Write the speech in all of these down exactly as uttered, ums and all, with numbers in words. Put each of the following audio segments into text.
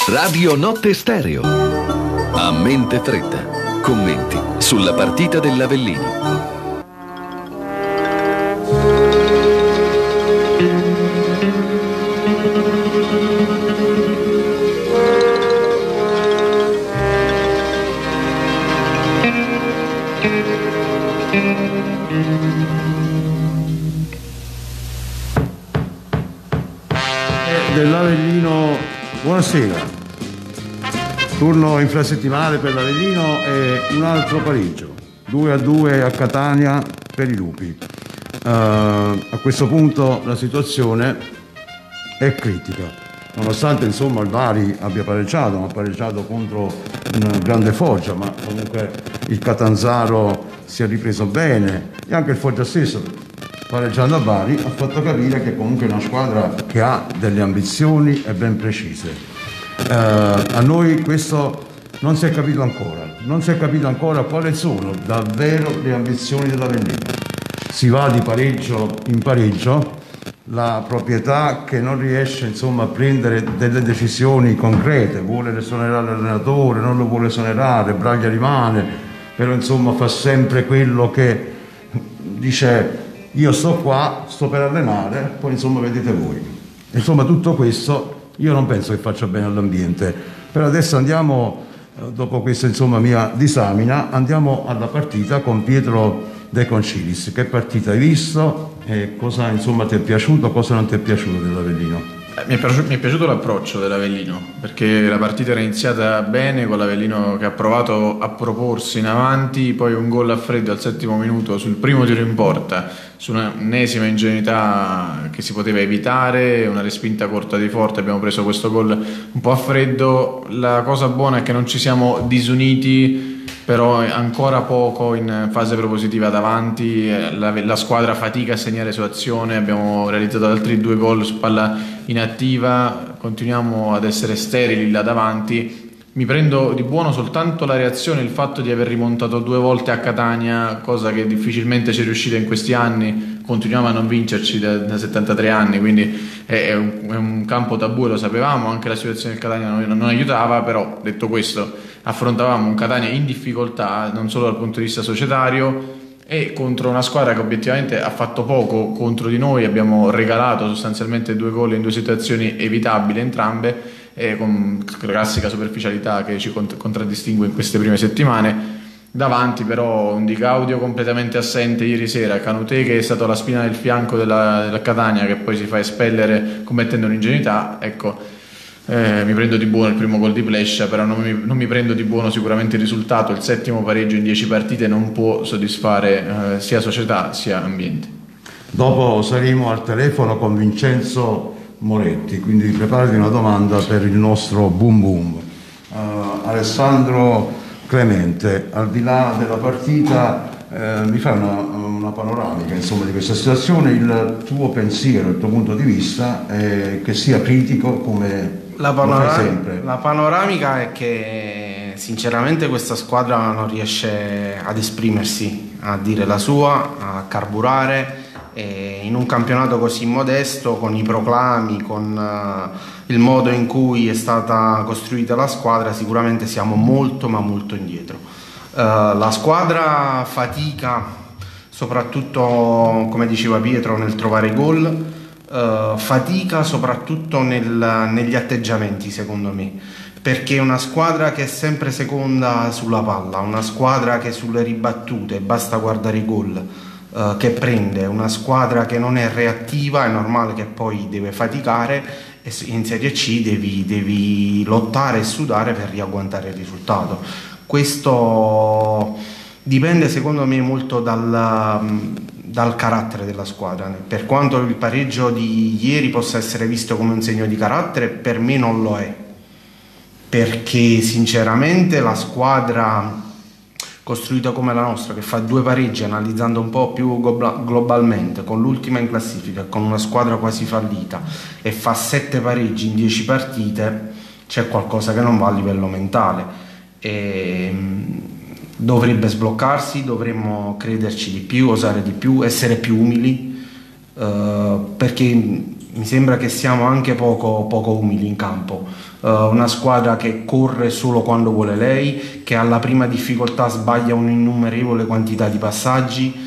Radio Notte Stereo. A mente fredda. Commenti sulla partita dell'Avellino. Dell'Avellino, buonasera. Turno infrasettimanale per l'Avellino e un altro pareggio, due a due a Catania per i Lupi. Uh, a questo punto la situazione è critica, nonostante insomma il Bari abbia pareggiato, ma ha pareggiato contro un grande Foggia, ma comunque il Catanzaro si è ripreso bene e anche il Foggia stesso, pareggiando a Bari, ha fatto capire che comunque è una squadra che ha delle ambizioni e ben precise. Eh, a noi questo non si è capito ancora, non si è capito ancora quali sono davvero le ambizioni dell'Avellino. Si va di pareggio in pareggio, la proprietà che non riesce insomma a prendere delle decisioni concrete, vuole esonerare l'allenatore, non lo vuole esonerare, Braglia rimane, però insomma fa sempre quello che dice: io sto qua, sto per allenare, poi insomma vedete voi. Insomma tutto questo io non penso che faccia bene all'ambiente. Per adesso andiamo, dopo questa insomma mia disamina, andiamo alla partita con Pietro De Concilis. Che partita hai visto e cosa insomma ti è piaciuto, cosa non ti è piaciuto dell'Avellino? Mi è, piaciuto, mi è piaciuto l'approccio dell'Avellino, perché la partita era iniziata bene con l'Avellino che ha provato a proporsi in avanti, poi un gol a freddo al settimo minuto sul primo tiro in porta, su un'ennesima ingenuità che si poteva evitare, una respinta corta di Forte, abbiamo preso questo gol un po' a freddo. La cosa buona è che non ci siamo disuniti, però ancora poco in fase propositiva davanti, la, la squadra fatica a segnare su azione, abbiamo realizzato altri due gol su palla inattiva, continuiamo ad essere sterili là davanti. Mi prendo di buono soltanto la reazione, il fatto di aver rimontato due volte a Catania, cosa che difficilmente ci è riuscita in questi anni, continuiamo a non vincerci da, da settantatré anni, quindi è, è, un, è un campo tabù e lo sapevamo, anche la situazione del Catania non, non aiutava, però detto questo affrontavamo un Catania in difficoltà non solo dal punto di vista societario e contro una squadra che obiettivamente ha fatto poco contro di noi. Abbiamo regalato sostanzialmente due gol in due situazioni evitabili entrambe, e con la classica superficialità che ci cont- contraddistingue in queste prime settimane. Davanti però un Di Gaudio completamente assente ieri sera, Canutè che è stato la spina del fianco della, della Catania, che poi si fa espellere commettendo un'ingenuità. Ecco, eh, mi prendo di buono il primo gol di Plescia, però non mi, non mi prendo di buono sicuramente il risultato. Il settimo pareggio in dieci partite non può soddisfare eh, sia società sia ambiente. Dopo saremo al telefono con Vincenzo Moretti, quindi preparati una domanda per il nostro boom boom. uh, Alessandro Clemente, al di là della partita, eh, mi fa una, una panoramica insomma di questa situazione, il tuo pensiero, il tuo punto di vista, eh, che sia critico come la, lo fai sempre. La panoramica è che sinceramente questa squadra non riesce ad esprimersi, a dire la sua, a carburare. E in un campionato così modesto, con i proclami, con uh, il modo in cui è stata costruita la squadra, sicuramente siamo molto ma molto indietro. Uh, la squadra fatica soprattutto, come diceva Pietro, nel trovare gol, uh, fatica soprattutto nel, negli atteggiamenti, secondo me, perché è una squadra che è sempre seconda sulla palla, una squadra che sulle ribattute basta guardare i gol Uh, che prende, una squadra che non è reattiva, è normale che poi deve faticare e in Serie C devi, devi lottare e sudare per riagguantare il risultato. Questo dipende secondo me molto dal, dal carattere della squadra. Per quanto il pareggio di ieri possa essere visto come un segno di carattere, per me non lo è, perché sinceramente la squadra costruita come la nostra, che fa due pareggi analizzando un po' più globalmente, con l'ultima in classifica, con una squadra quasi fallita, e fa sette pareggi in dieci partite, c'è qualcosa che non va a livello mentale. E dovrebbe sbloccarsi, dovremmo crederci di più, osare di più, essere più umili, eh, perché mi sembra che siamo anche poco, poco umili in campo. Uh, una squadra che corre solo quando vuole lei, che alla prima difficoltà sbaglia un'innumerevole quantità di passaggi,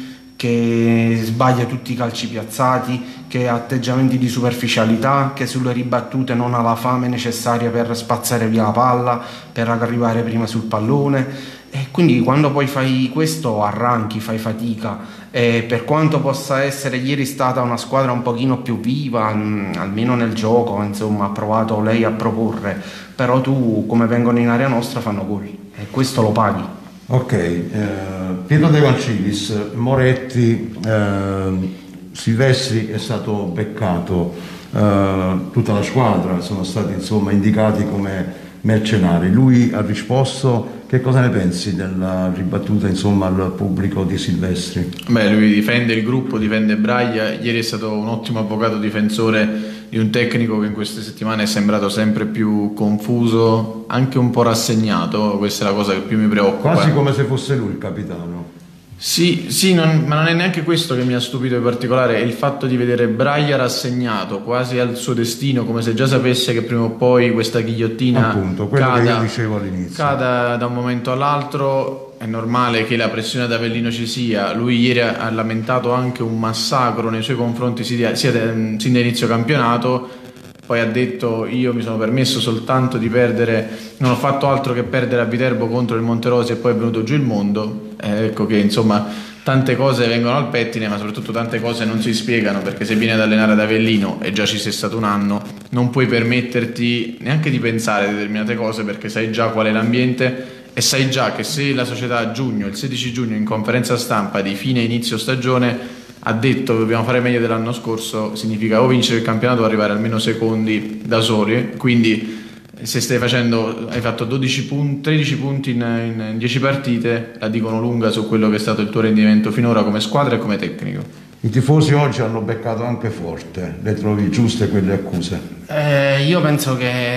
che sbaglia tutti i calci piazzati, che ha atteggiamenti di superficialità, che sulle ribattute non ha la fame necessaria per spazzare via la palla, per arrivare prima sul pallone. E quindi quando poi fai questo arranchi, fai fatica. E per quanto possa essere ieri stata una squadra un pochino più viva, almeno nel gioco, insomma, ha provato lei a proporre, però tu, come vengono in area nostra, fanno gol e questo lo paghi. Ok, eh, Pietro De Vancilis, Moretti, eh, Silvestri è stato beccato, eh, tutta la squadra sono stati insomma indicati come mercenari. Lui ha risposto. Che cosa ne pensi della ribattuta insomma al pubblico di Silvestri? Beh, lui difende il gruppo, difende Braglia. Ieri è stato un ottimo avvocato difensore di un tecnico che in queste settimane è sembrato sempre più confuso, anche un po' rassegnato. Questa è la cosa che più mi preoccupa. Quasi come se fosse lui il capitano. Sì, sì, non, ma non è neanche questo che mi ha stupito in particolare, è il fatto di vedere Braglia rassegnato quasi al suo destino, come se già sapesse che prima o poi questa ghigliottina appunto, quello cada, che io dicevo all'inizio. cada da un momento all'altro. È normale che la pressione ad Avellino ci sia. Lui ieri ha lamentato anche un massacro nei suoi confronti sia, sia sin da inizio campionato. Poi ha detto: io mi sono permesso soltanto di perdere, non ho fatto altro che perdere a Viterbo contro il Monterosi e poi è venuto giù il mondo. Eh, ecco che insomma tante cose vengono al pettine, ma soprattutto tante cose non si spiegano, perché se vieni ad allenare ad Avellino e già ci sei stato un anno, non puoi permetterti neanche di pensare a determinate cose, perché sai già qual è l'ambiente e sai già che se la società a giugno, il sedici giugno, in conferenza stampa di fine inizio stagione ha detto che dobbiamo fare meglio dell'anno scorso, significa o vincere il campionato o arrivare almeno secondi da soli. Quindi se stai facendo, hai fatto dodici punti, tredici punti in, in dieci partite, la dicono lunga su quello che è stato il tuo rendimento finora come squadra e come tecnico. I tifosi oggi hanno beccato anche forte, le trovi giuste quelle accuse? Eh, io penso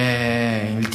che il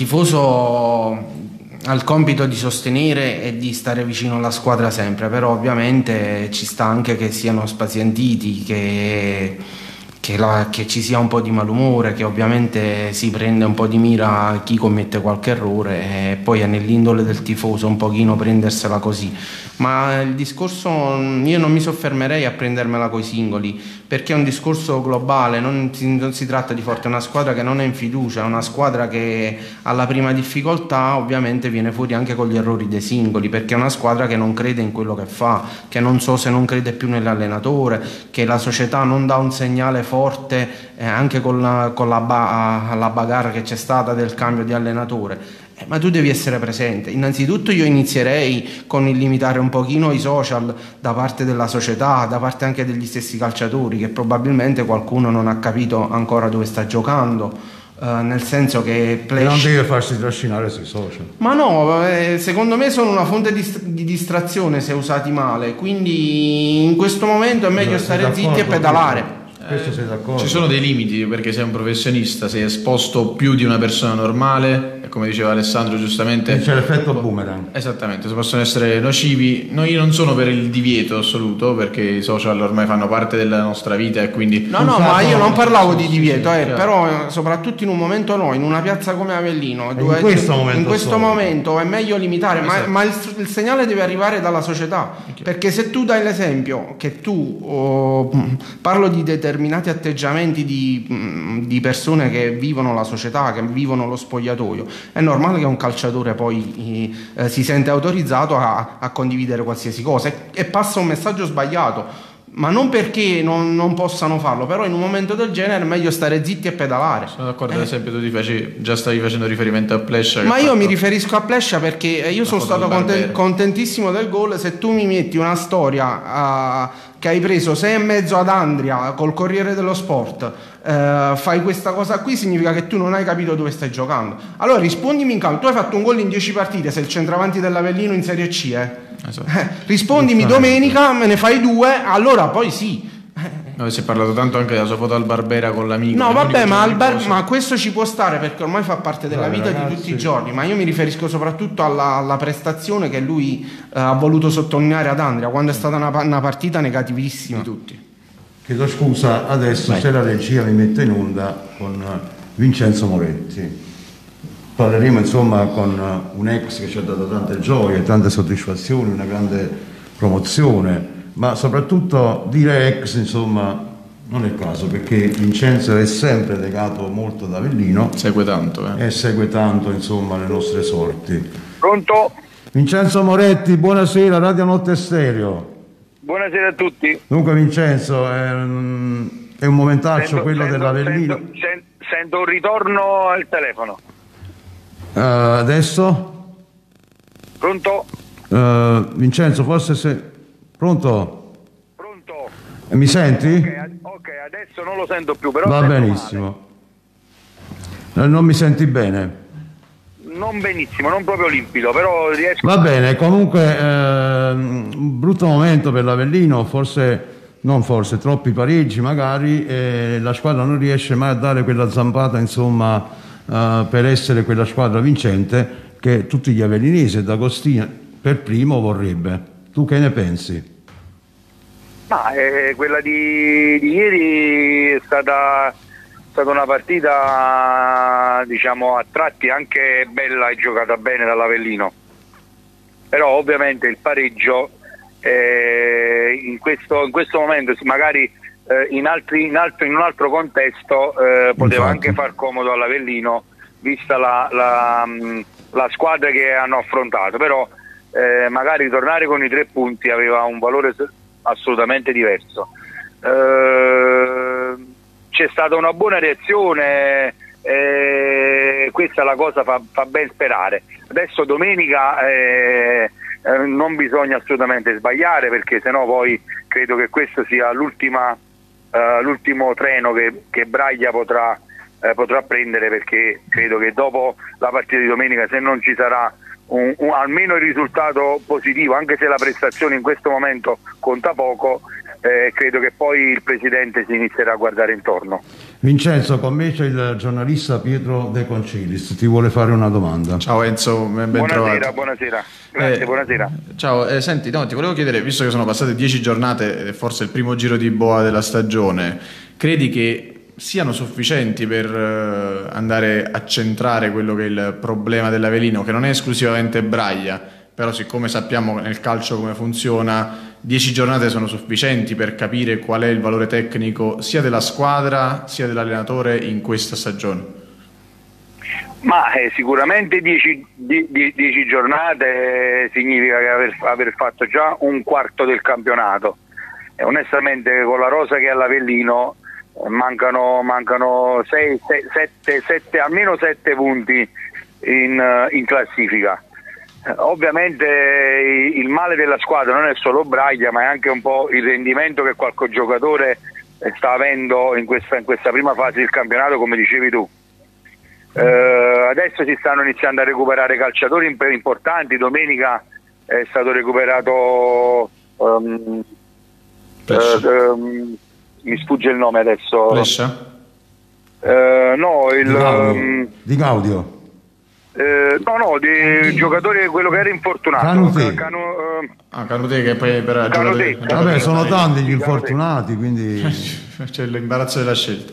tifoso ha il compito di sostenere e di stare vicino alla squadra sempre, però ovviamente ci sta anche che siano spazientiti, che, che, la, che ci sia un po' di malumore, che ovviamente si prende un po' di mira chi commette qualche errore e poi è nell'indole del tifoso un pochino prendersela così. Ma il discorso, io non mi soffermerei a prendermela coi singoli, perché è un discorso globale, non si, non si tratta di forte, è una squadra che non è in fiducia, è una squadra che alla prima difficoltà ovviamente viene fuori anche con gli errori dei singoli, perché è una squadra che non crede in quello che fa, che non so se non crede più nell'allenatore, che la società non dà un segnale forte eh, anche con la, con la, ba, la bagarre che c'è stata del cambio di allenatore. Ma tu devi essere presente. Innanzitutto io inizierei con il limitare un pochino i social da parte della società, da parte anche degli stessi calciatori, che probabilmente qualcuno non ha capito ancora dove sta giocando, eh, nel senso che Play... non deve farsi trascinare sui social. Ma no, eh, secondo me sono una fonte di, di distrazione se usati male, quindi in questo momento è meglio stare zitti e pedalare. Questo sei d'accordo? Ci sono dei limiti, perché sei un professionista, sei esposto più di una persona normale e come diceva Alessandro giustamente e c'è l'effetto boomerang. Esattamente, possono essere nocivi. No, io non sono per il divieto assoluto, perché i social ormai fanno parte della nostra vita e quindi no no ma io non parlavo di divieto, eh, però soprattutto in un momento noi in una piazza come Avellino dove in questo momento, in questo momento è meglio limitare, ma, ma il, il segnale deve arrivare dalla società, perché se tu dai l'esempio che tu oh, parlo di determinati determinati atteggiamenti di, di persone che vivono la società, che vivono lo spogliatoio, è normale che un calciatore poi eh, si sente autorizzato a, a condividere qualsiasi cosa e, e passa un messaggio sbagliato, ma non perché non, non possano farlo, però in un momento del genere è meglio stare zitti e pedalare. Sono d'accordo, eh. ad esempio tu ti facevi, già stavi facendo riferimento a Plescia. Ma io fatto... mi riferisco a Plescia perché io sono stato content- contentissimo del gol. Se tu mi metti una storia uh, che hai preso sei e mezzo ad Andria col Corriere dello Sport, uh, fai questa cosa qui, significa che tu non hai capito dove stai giocando. Allora rispondimi in campo, tu hai fatto un gol in dieci partite, sei il centravanti dell'Avellino in Serie C, eh? Esatto. Eh, rispondimi domenica, me ne fai due, allora poi sì. No, si è parlato tanto anche della sua foto al Barbera con l'amico. No vabbè, ma, al bar- ma questo ci può stare perché ormai fa parte della Dai, vita ragazzi. di tutti i giorni, ma io mi riferisco soprattutto alla, alla prestazione che lui eh, ha voluto sottolineare ad Andria quando è stata una, una partita negativissima. Di tutti. chiedo scusa, adesso Vai. se la regia mi mette in onda con Vincenzo Moretti. Parleremo insomma con un ex che ci ha dato tante gioie, tante soddisfazioni, una grande promozione, ma soprattutto dire ex insomma non è il caso, perché Vincenzo è sempre legato molto ad Avellino, Segue tanto, eh. e segue tanto insomma le nostre sorti. Pronto? Vincenzo Moretti, buonasera, Radio Notte Stereo. Buonasera a tutti. Dunque Vincenzo, è un, è un momentaccio Sento- quello sento- dell'Avellino. Sento, sen- sento un ritorno al telefono. Uh, adesso? Pronto? Uh, Vincenzo, forse se... Pronto? Pronto? Eh, Mi senti? Ok, ad- ok, adesso non lo sento più, però Va sento benissimo. Eh, Non mi senti bene? male. Non benissimo, non proprio limpido, però riesco. Va bene, comunque ehm, un brutto momento per l'Avellino, forse, non forse, troppi pareggi magari, e la squadra non riesce mai a dare quella zampata, insomma, eh, per essere quella squadra vincente che tutti gli avellinesi e D'Agostino per primo vorrebbe. Tu che ne pensi? Ma eh, quella di, di ieri è stata, è stata una partita, diciamo, a tratti anche bella e giocata bene dall'Avellino. Però ovviamente il pareggio eh, in, questo, in questo momento magari eh, in, altri, in, altro, in un altro contesto eh, poteva Infatti. anche far comodo all'Avellino vista la, la, mh, la squadra che hanno affrontato, però eh, magari tornare con i tre punti aveva un valore assolutamente diverso. Eh, c'è stata una buona reazione, eh, questa la cosa fa, fa ben sperare. Adesso domenica eh, eh, non bisogna assolutamente sbagliare, perché sennò poi credo che questo sia l'ultima, eh, l'ultimo treno che, che Braglia potrà, eh, potrà prendere, perché credo che dopo la partita di domenica, se non ci sarà un, un, almeno il risultato positivo, anche se la prestazione in questo momento conta poco, eh, credo che poi il presidente si inizierà a guardare intorno. Vincenzo, con me c'è il giornalista Pietro De Concilis, ti vuole fare una domanda. Ciao Enzo, ben, ben Buonasera, trovato. buonasera. Grazie, Eh, buonasera. Ciao, eh, senti, no, ti volevo chiedere, visto che sono passate dieci giornate, e forse il primo giro di boa della stagione, credi che siano sufficienti per eh, andare a centrare quello che è il problema dell'Avellino, che non è esclusivamente Braglia, però siccome sappiamo nel calcio come funziona, dieci giornate sono sufficienti per capire qual è il valore tecnico sia della squadra sia dell'allenatore in questa stagione? Ma eh, sicuramente dieci, die- die- dieci giornate significa che aver, aver fatto già un quarto del campionato, e onestamente con la rosa che è all'Avellino eh, mancano, mancano sei, sei, sette, sette, almeno sette punti in, eh, in classifica. Eh, ovviamente eh, il male della squadra non è solo Braglia, ma è anche un po' il rendimento che qualche giocatore eh, sta avendo in questa, in questa prima fase del campionato, come dicevi tu. Eh, adesso si stanno iniziando a recuperare calciatori imp- importanti. Domenica è stato recuperato um, eh, um, mi sfugge il nome adesso. Brescia? Eh, no, il Di Gaudio. um, Di Gaudio. eh, no, no, di giocatore, quello che era infortunato. Canutè. Canu- eh, Ah, Canutè che poi per Canutè. giocatore- Vabbè, sono tanti gli Di infortunati, quindi... c'è l'imbarazzo della scelta.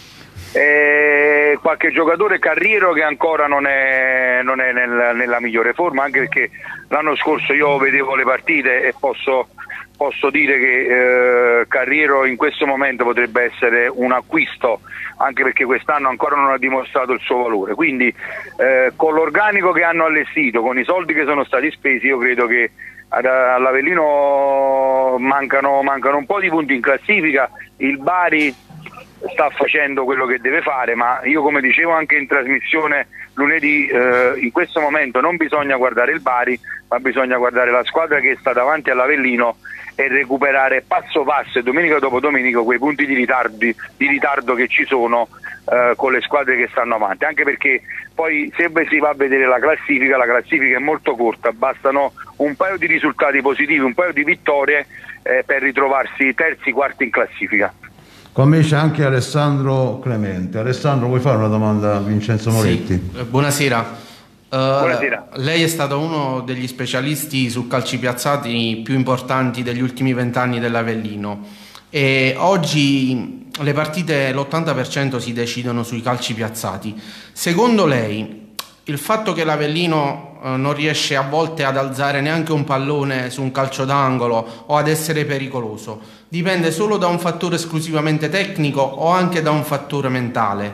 E qualche giocatore carriero che ancora non è, non è nel- nella migliore forma, anche perché l'anno scorso io vedevo le partite e posso, posso dire che eh, Carriero in questo momento potrebbe essere un acquisto, anche perché quest'anno ancora non ha dimostrato il suo valore. Quindi eh, con l'organico che hanno allestito, con i soldi che sono stati spesi, io credo che ad- all'Avellino mancano, mancano un po' di punti in classifica. Il Bari sta facendo quello che deve fare, ma io, come dicevo anche in trasmissione lunedì, eh, in questo momento non bisogna guardare il Bari, ma bisogna guardare la squadra che sta davanti all'Avellino e recuperare passo passo e domenica dopo domenica quei punti di ritardo, di ritardo che ci sono eh, con le squadre che stanno avanti, anche perché poi se si va a vedere la classifica, la classifica è molto corta, bastano un paio di risultati positivi, un paio di vittorie eh, per ritrovarsi terzi, quarti in classifica. Con me c'è anche Alessandro Clemente. Alessandro, vuoi fare una domanda a Vincenzo Moretti? Sì. Buonasera. Uh, Buonasera. Lei è stato uno degli specialisti su calci piazzati più importanti degli ultimi vent'anni dell'Avellino. e oggi le partite l'ottanta per cento si decidono sui calci piazzati. Secondo lei il fatto che l'Avellino eh, non riesce a volte ad alzare neanche un pallone su un calcio d'angolo o ad essere pericoloso dipende solo da un fattore esclusivamente tecnico o anche da un fattore mentale?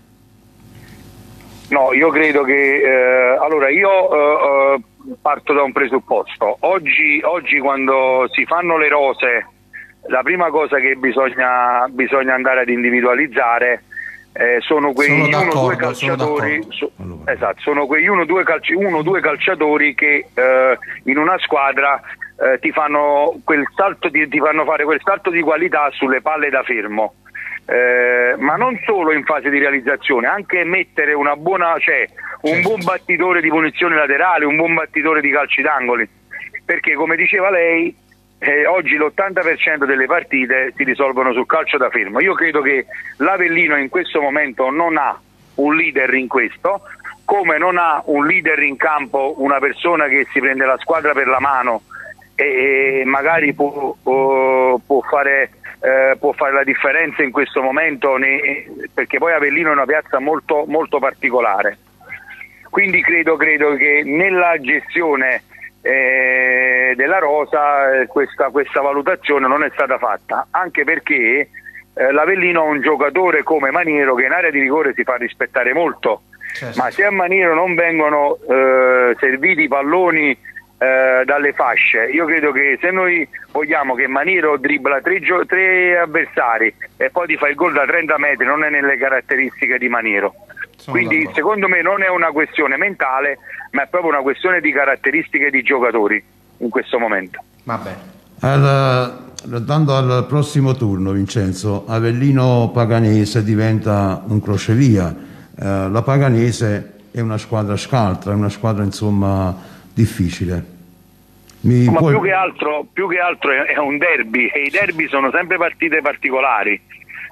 No, io credo che eh, allora io eh, parto da un presupposto. Oggi, oggi quando si fanno le rose, la prima cosa che bisogna, bisogna andare ad individualizzare eh, sono quei sono uno o due sono calciatori so, esatto, sono quei uno o due, calci, uno, due calciatori che eh, in una squadra eh, ti fanno quel salto di, ti fanno fare quel salto di qualità sulle palle da fermo. Eh, ma non solo in fase di realizzazione, anche mettere una buona, cioè un buon battitore di punizione laterale, un buon battitore di calci d'angoli, perché come diceva lei eh, oggi l'ottanta per cento delle partite si risolvono sul calcio da fermo. Io credo che l'Avellino in questo momento non ha un leader in questo, come non ha un leader in campo, una persona che si prende la squadra per la mano e, e magari può, può, può fare Eh, può fare la differenza in questo momento, ne, perché poi Avellino è una piazza molto, molto particolare. Quindi credo, credo che nella gestione eh, della rosa eh, questa, questa valutazione non è stata fatta, anche perché eh, l'Avellino ha un giocatore come Maniero che in area di rigore si fa rispettare molto, certo. Ma se a Maniero non vengono eh, serviti i palloni Eh, dalle fasce, io credo che se noi vogliamo che Maniero dribbla tre, tre avversari e poi ti fa il gol da trenta metri, non è nelle caratteristiche di Maniero. Sono Quindi d'accordo. Secondo me non è una questione mentale, ma è proprio una questione di caratteristiche di giocatori in questo momento. Vabbè. Al, dando al prossimo turno, Vincenzo, Avellino Paganese diventa un crocevia. Eh, la Paganese è una squadra scaltra, è una squadra insomma difficile. Mi Ma puoi... più che altro, più che altro è un derby e i derby sono sempre partite particolari.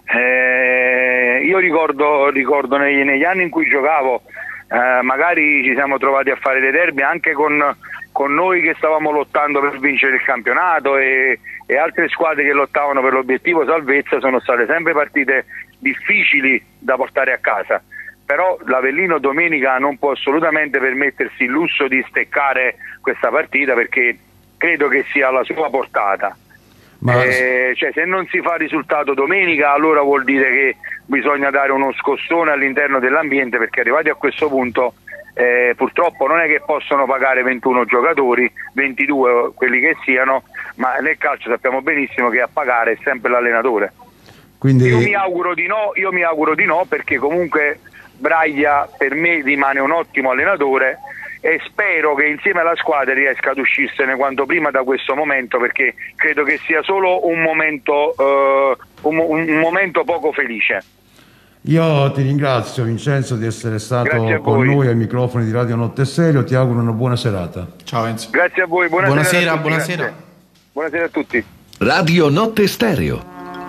Eh, io ricordo, ricordo negli, negli anni in cui giocavo, eh, magari ci siamo trovati a fare dei derby anche con, con noi che stavamo lottando per vincere il campionato e, e altre squadre che lottavano per l'obiettivo salvezza. Sono state sempre partite difficili da portare a casa. Però l'Avellino domenica non può assolutamente permettersi il lusso di steccare questa partita, perché credo che sia alla sua portata. Ma... Eh, cioè, se non si fa risultato domenica, allora vuol dire che bisogna dare uno scossone all'interno dell'ambiente, perché arrivati a questo punto eh, purtroppo non è che possono pagare ventuno giocatori, ventidue quelli che siano, ma nel calcio sappiamo benissimo che a pagare è sempre l'allenatore. Quindi... Io mi auguro di no, io mi auguro di no, perché comunque Braglia per me rimane un ottimo allenatore e spero che insieme alla squadra riesca ad uscirsene quanto prima da questo momento, perché credo che sia solo un momento, uh, un, un momento poco felice. Io ti ringrazio Vincenzo di essere stato con noi ai microfoni di Radio Notte Stereo, ti auguro una buona serata. Ciao Enzo. Grazie a voi, buonasera, buonasera, a tutti, buonasera. Grazie. Buonasera a tutti. Radio Notte Stereo.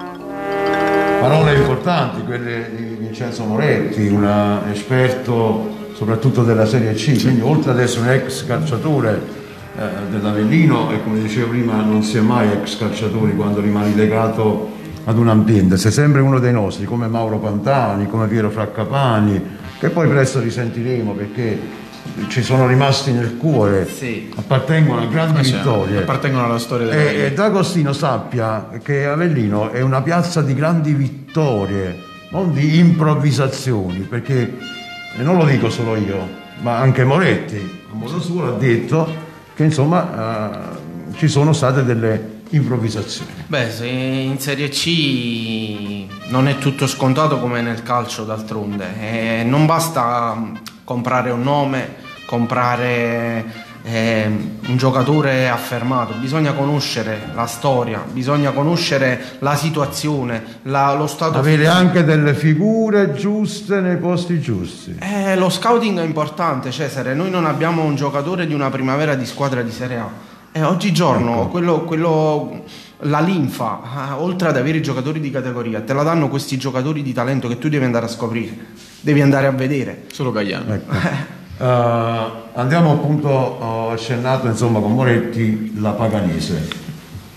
Parole importanti quelle di Vincenzo Moretti, un esperto soprattutto della Serie C, quindi oltre ad essere un ex calciatore eh, dell'Avellino, e come dicevo prima non si è mai ex calciatori quando rimani legato ad un ambiente, sei sempre uno dei nostri, come Mauro Pantani, come Piero Fraccapani, che poi presto risentiremo perché ci sono rimasti nel cuore, sì. Appartengono a grandi sì, vittorie, appartengono alla storia della e, e D'Agostino sappia che Avellino è una piazza di grandi vittorie, non di improvvisazioni, perché e non lo dico solo io, ma anche Moretti a modo suo ha detto che insomma uh, ci sono state delle improvvisazioni. Beh, se in Serie C non è tutto scontato come nel calcio d'altronde, e non basta comprare un nome, comprare eh, un giocatore affermato, bisogna conoscere la storia, bisogna conoscere la situazione, la, lo stato avere fisico. Anche delle figure giuste nei posti giusti. Eh, lo scouting è importante, Cesare. Noi non abbiamo un giocatore di una primavera di squadra di Serie A e oggigiorno ecco. quello, quello la linfa, eh, oltre ad avere i giocatori di categoria, te la danno questi giocatori di talento che tu devi andare a scoprire, devi andare a vedere. Solo Gagliano. Ecco. Uh, andiamo appunto, ho accennato insomma con Moretti la Paganese. Uh,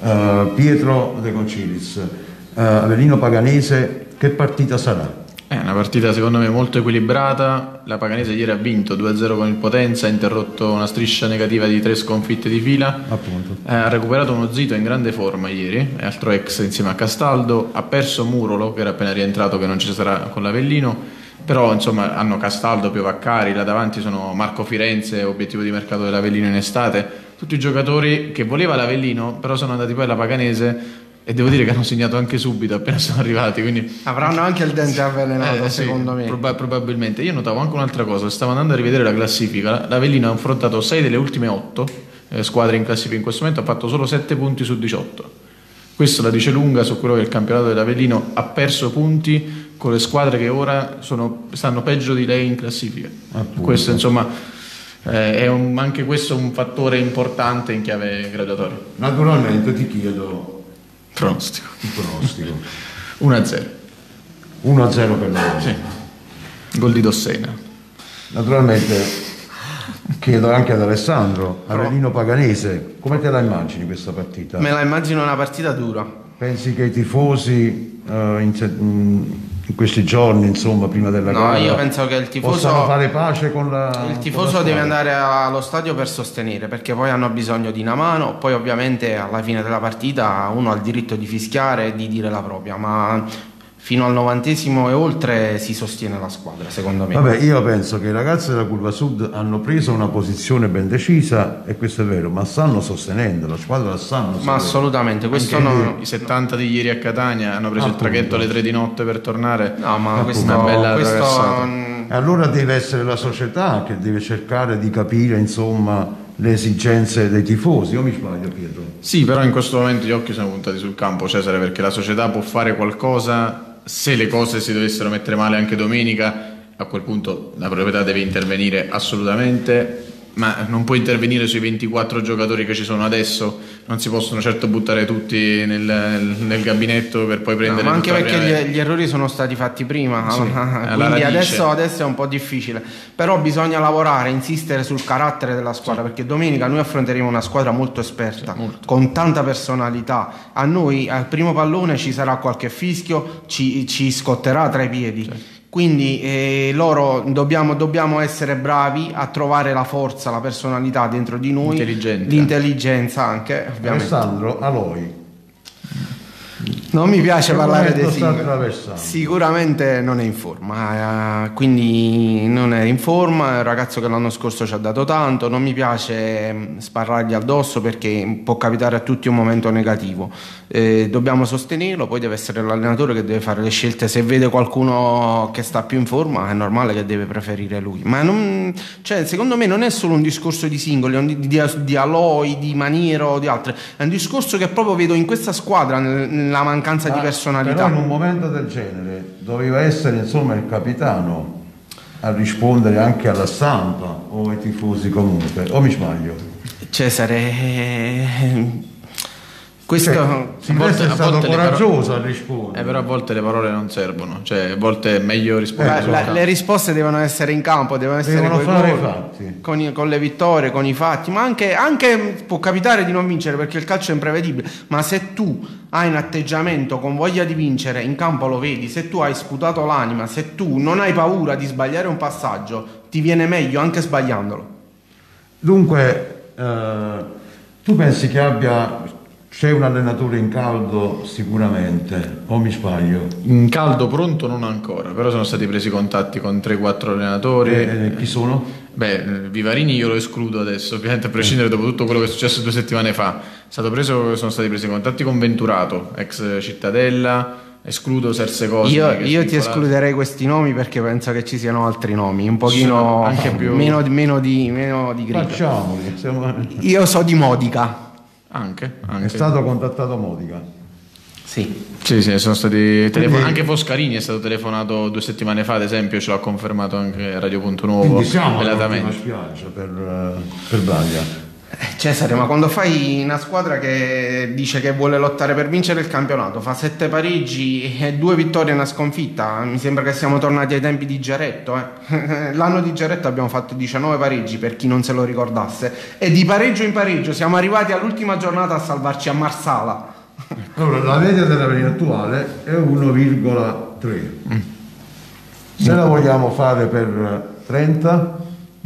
Uh, Pietro De Concilis, uh, Avellino Paganese, che partita sarà? È una partita secondo me molto equilibrata. La Paganese ieri ha vinto due a zero con il Potenza, ha interrotto una striscia negativa di tre sconfitte di fila. Appunto. Eh, ha recuperato uno Zito in grande forma ieri, altro ex insieme a Castaldo. Ha perso Murolo, che era appena rientrato, che non ci sarà con l'Avellino. Però insomma hanno Castaldo, Piovaccari, là davanti sono Marco Firenze, obiettivo di mercato dell'Avellino in estate. Tutti i giocatori che voleva l'Avellino, però sono andati poi alla Paganese. E devo dire che hanno segnato anche subito appena sono arrivati, quindi avranno anche il dente avvelenato, eh, secondo sì, me proba- probabilmente. Io notavo anche un'altra cosa: stavo andando a rivedere la classifica. L'Avellino ha affrontato sei delle ultime otto eh, squadre in classifica in questo momento, ha fatto solo sette punti su diciotto. Questo la dice lunga su quello che è il campionato dell'Avellino. Ha perso punti con le squadre che ora sono, stanno peggio di lei in classifica. Appunto. Questo insomma eh, è un, anche questo un fattore importante in chiave graduatoria. Naturalmente ti chiedo pronostico. il pronostico. uno a zero. uno a zero per noi. Sì. Gol di Dossena. Naturalmente chiedo anche ad Alessandro, Avellino Paganese, come te la immagini questa partita? Me la immagino una partita dura. Pensi che i tifosi uh, in, in questi giorni, insomma, prima della no, gara, io penso che il tifoso possano fare pace con la il tifoso deve andare allo stadio per sostenere, perché poi hanno bisogno di una mano. Poi ovviamente alla fine della partita uno ha il diritto di fischiare e di dire la propria, ma fino al novantesimo e oltre si sostiene la squadra, secondo me. Vabbè, io penso che i ragazzi della Curva Sud hanno preso una posizione ben decisa, e questo è vero, ma stanno sostenendo, la squadra la stanno sostenendo. Ma assolutamente, questo non... I settanta di ieri a Catania hanno preso Appunto. il traghetto alle tre di notte per tornare. No, ma questo, una bella questo... E allora deve essere la società che deve cercare di capire, insomma, le esigenze dei tifosi. Io mi sbaglio, Pietro? Sì, però in questo momento gli occhi sono puntati sul campo, Cesare, perché la società può fare qualcosa. Se le cose si dovessero mettere male anche domenica, a quel punto la proprietà deve intervenire assolutamente, ma non può intervenire sui ventiquattro giocatori che ci sono adesso. Non si possono certo buttare tutti nel, nel gabinetto per poi prendere no, ma anche perché gli, gli errori sono stati fatti prima, sì, quindi adesso, adesso è un po' difficile, però bisogna lavorare, insistere sul carattere della squadra, sì. Perché domenica noi affronteremo una squadra molto esperta, sì, molto. Con tanta personalità. A noi al primo pallone ci sarà qualche fischio, ci, ci scotterà tra i piedi, sì. Quindi eh, loro dobbiamo, dobbiamo essere bravi a trovare la forza, la personalità dentro di noi, l'intelligenza anche, ovviamente. Alessandro Aloi. Non mi piace parlare dei singoli. Sicuramente non è in forma, eh, quindi non è in forma. È un ragazzo che l'anno scorso ci ha dato tanto. Non mi piace sparargli addosso perché può capitare a tutti un momento negativo. Eh, dobbiamo sostenerlo, poi deve essere l'allenatore che deve fare le scelte. Se vede qualcuno che sta più in forma è normale che deve preferire lui. Ma non, cioè, secondo me non è solo un discorso di singoli, di, di, di Aloi, di Maniero, di altri. È un discorso che proprio vedo in questa squadra, nella mancanza ah, di personalità. Però in un momento del genere doveva essere, insomma, il capitano a rispondere anche alla stampa o ai tifosi comunque, o mi sbaglio? Cesare, questo cioè, Silvestre è stato coraggioso a rispondere, eh, però a volte le parole non servono, cioè a volte è meglio rispondere. Eh, la, le risposte devono essere in campo, devono essere devono fare i gol, fatti. Con, i, con le vittorie, con i fatti, ma anche, anche può capitare di non vincere perché il calcio è imprevedibile, ma se tu hai un atteggiamento con voglia di vincere, in campo lo vedi. Se tu hai sputato l'anima, se tu non hai paura di sbagliare un passaggio, ti viene meglio anche sbagliandolo. Dunque eh, tu pensi che abbia c'è un allenatore in caldo sicuramente, o mi sbaglio? In caldo pronto non ancora, però sono stati presi contatti con tre quattro allenatori. E, e chi sono? Beh, Vivarini io lo escludo adesso, ovviamente a prescindere dopo tutto quello che è successo due settimane fa. È stato preso, sono stati presi contatti con Venturato, ex Cittadella, escludo Serse Cosmi. Io, io ti escluderei questi nomi perché penso che ci siano altri nomi, un pochino anche più... meno, meno di, meno di grido. Facciamoli. Siamo... Io so di Modica. Anche, anche. È stato contattato Modica. Sì. Sì, sì, sono stati telefon- anche Foscarini è stato telefonato due settimane fa, ad esempio, ce l'ha confermato anche Radio Punto Nuovo. Quindi siamo velatamente. alla spiaggia per, per Baglia. Cesare, ma quando fai una squadra che dice che vuole lottare per vincere il campionato, fa sette pareggi e due vittorie e una sconfitta, mi sembra che siamo tornati ai tempi di Geretto. Eh. L'anno di Geretto abbiamo fatto diciannove pareggi, per chi non se lo ricordasse, e di pareggio in pareggio siamo arrivati all'ultima giornata a salvarci a Marsala. Allora, la media dell'Avellino attuale è uno virgola tre. Mm. Se la vogliamo fare per trenta,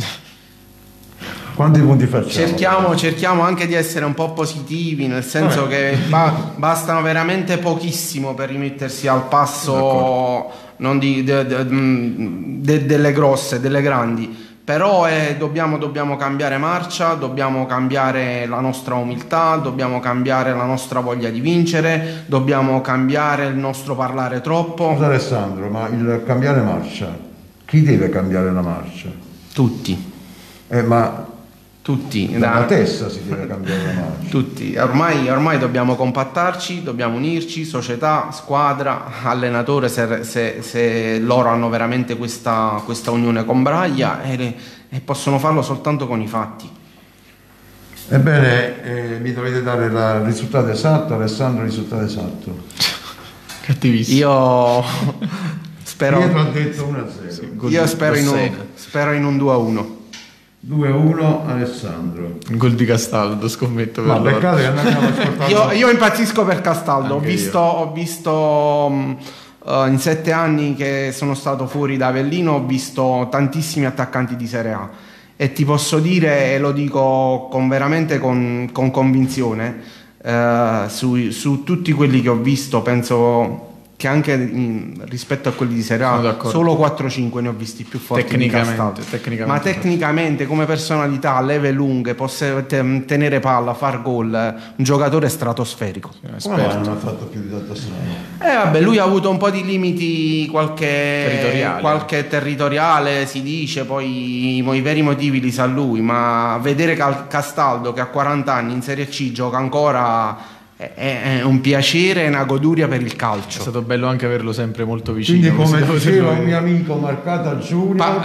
quanti punti facciamo? Cerchiamo, cerchiamo anche di essere un po' positivi, nel senso che ba- bastano veramente pochissimo per rimettersi al passo, non di, de, de, de, delle grosse, delle grandi. Però eh, dobbiamo, dobbiamo cambiare marcia, dobbiamo cambiare la nostra umiltà, dobbiamo cambiare la nostra voglia di vincere, dobbiamo cambiare il nostro parlare troppo. Scusa Alessandro, ma il cambiare marcia, chi deve cambiare la marcia? Tutti. Eh, ma tutti. Dalla testa si deve cambiare la marcia. Tutti. Ormai, ormai dobbiamo compattarci, dobbiamo unirci, società, squadra, allenatore, se, se, se loro hanno veramente questa, questa unione con Braglia, e, e possono farlo soltanto con i fatti. Ebbene, eh, mi dovete dare il risultato esatto, Alessandro, il risultato esatto. Cattivissimo. Io spero... Pietro ha detto uno a zero. Sì, io spero in, un, spero in un due a uno. due a uno Alessandro. Un gol di Castaldo, scommetto. Ma per peccato che non abbiamo ascoltato. Io, io impazzisco per Castaldo. Ho Anche visto, ho visto um, uh, in sette anni che sono stato fuori da Avellino, ho visto tantissimi attaccanti di Serie A, e ti posso dire, e lo dico con, veramente con, con convinzione, uh, su, su tutti quelli che ho visto, penso che anche in, rispetto a quelli di Serie A solo quattro cinque ne ho visti più forti tecnicamente, di Castaldo. tecnicamente Ma tecnicamente, come personalità, leve lunghe, possa tenere palla, far gol, un giocatore stratosferico. Come non ha fatto più di tanto strano? Eh vabbè, lui ha avuto un po' di limiti, qualche territoriale, qualche territoriale si dice, poi i, i veri motivi li sa lui, ma vedere Castaldo che a quaranta anni in Serie C gioca ancora è un piacere e una goduria per il calcio. È stato bello anche averlo sempre molto vicino. Quindi, come diceva un mio amico Marcata Giulio, pa-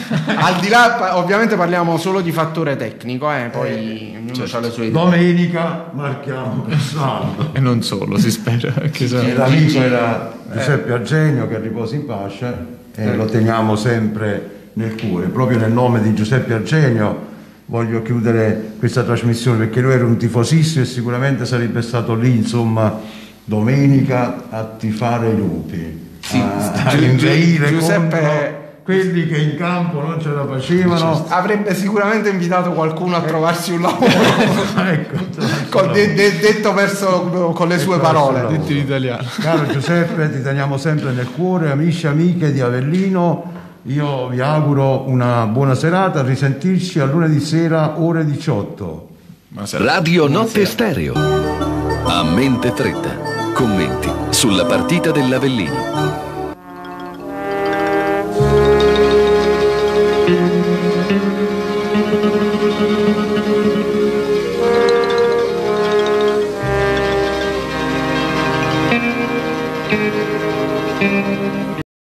al di là, ovviamente parliamo solo di fattore tecnico, eh, poi eh, ognuno certo. ha le sue idee. Domenica marchiamo Castaldo. E non solo, si spera che sì, e l'amico era Giuseppe Argenio, che riposa in pace, e eh. lo teniamo sempre nel cuore. Proprio nel nome di Giuseppe Argenio voglio chiudere questa trasmissione, perché lui era un tifosissimo e sicuramente sarebbe stato lì, insomma, domenica a tifare i lupi, sì, a, a inveire Giuseppe quelli che in campo non ce la facevano. Avrebbe sicuramente invitato qualcuno a trovarsi un lavoro. Ecco, con de- de- detto verso con le sue parole, detto in italiano. Caro Giuseppe, ti teniamo sempre nel cuore, amici e amiche di Avellino. Io vi auguro una buona serata, a risentirci a lunedì sera ore diciotto. Radio Notte Stereo. A mente fredda. Commenti sulla partita dell'Avellino.